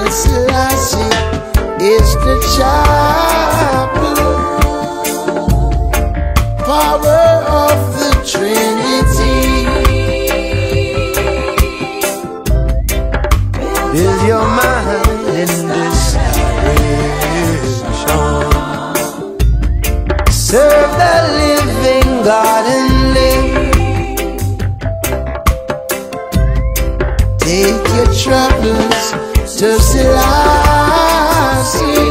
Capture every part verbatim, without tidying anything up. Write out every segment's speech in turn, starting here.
Selassie is the chapel, power of the Trinity. Build your mind in this direction. Serve the living God and live. Take your troubles to Selassie.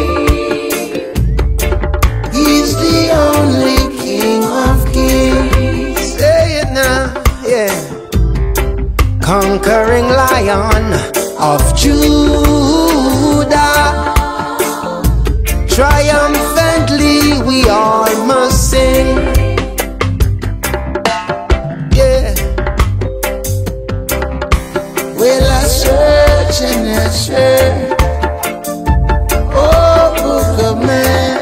He's the only King of Kings. Say it now, yeah. Conquering Lion of Judah, triumphantly we all must sing. Yeah. Well, I search and I search, oh book of man,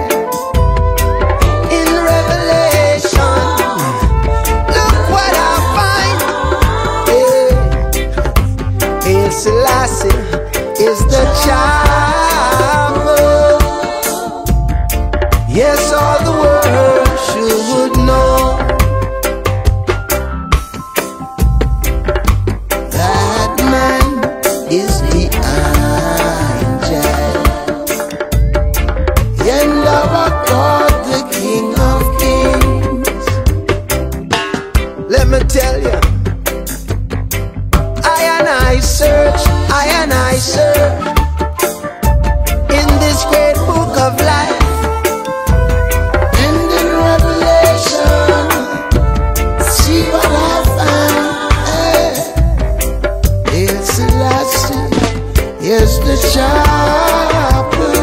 in Revelation, look what I find. Yeah. Hail Selassie is the chapel. Yes, all the world should know that man is the angel, and our God, the King of Kings. Let me tell you, I and I search, I and I search in this great book of life. And in Revelation, see what I found. Hey. Hail Selassie is the chapel.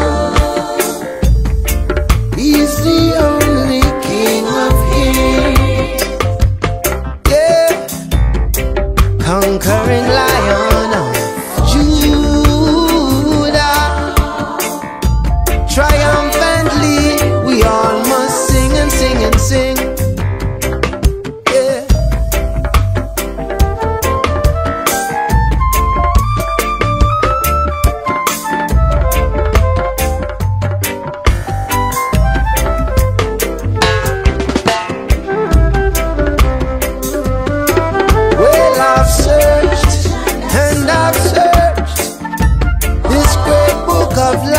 He's the only King of Kings. Yeah. Conquering Lion of Judah, triumphantly we all must sing and sing and sing. Yeah. Well, I've searched and I've searched this great book of life.